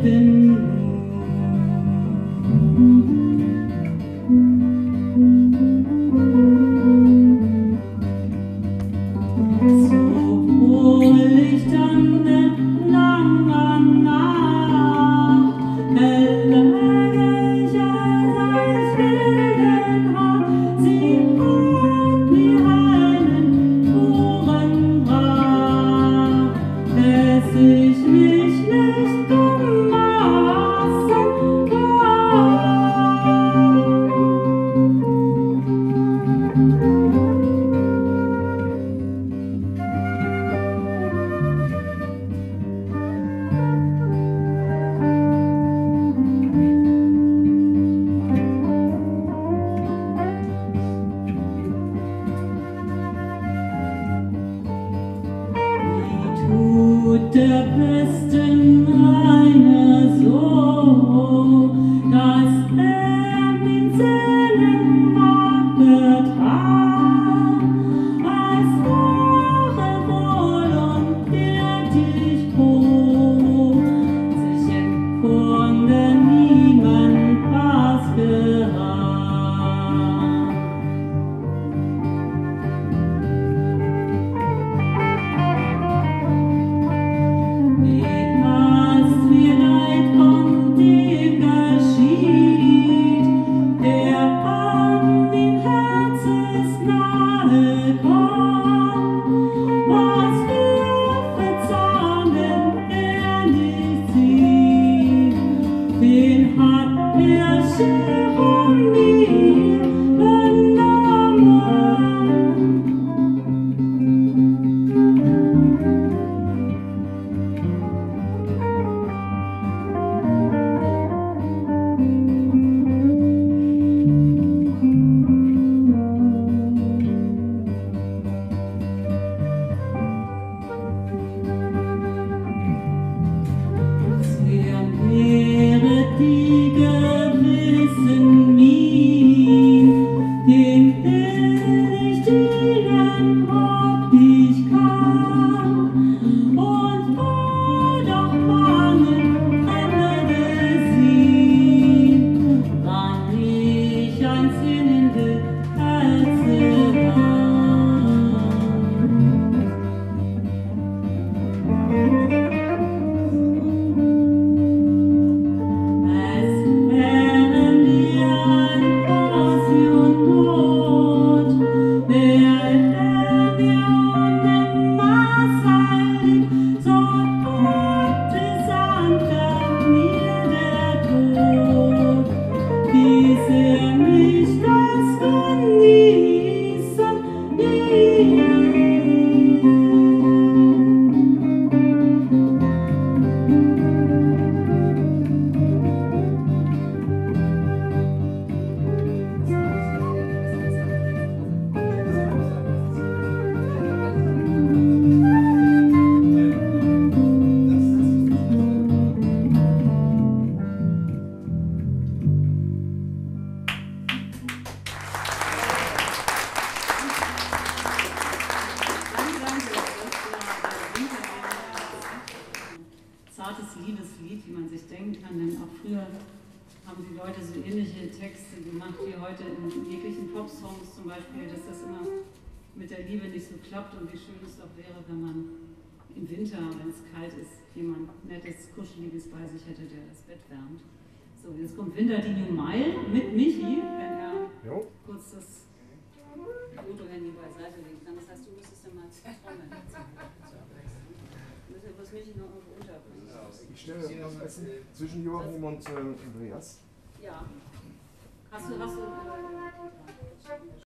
Der besten einer so, dass in seinen Markt betraf, als wäre wohl und dich froh, sich im Grunde niemand was gerät. Den hat Jeremie benommen. Die gewissen Mien, den will ich dienen, ob ich kann, und war doch bangen, trennende sie, wann ich ein sinnende Herze zartes Liebeslied, wie man sich denken kann, denn auch früher haben die Leute so ähnliche Texte gemacht wie heute in jeglichen Pop-Songs zum Beispiel, dass das immer mit der Liebe nicht so klappt und wie schön es doch wäre, wenn man im Winter, wenn es kalt ist, jemand Nettes, Kuscheliges bei sich hätte, der das Bett wärmt. So, jetzt kommt Winter die New Mile mit Michi, wenn er kurz das Foto-Handy beiseite legen kann. Das heißt, du müsstest dann mal trommeln. Was Michi noch irgendwo unterbringen. Ich stelle zwischen Joachim und Andreas. Ja. Hast du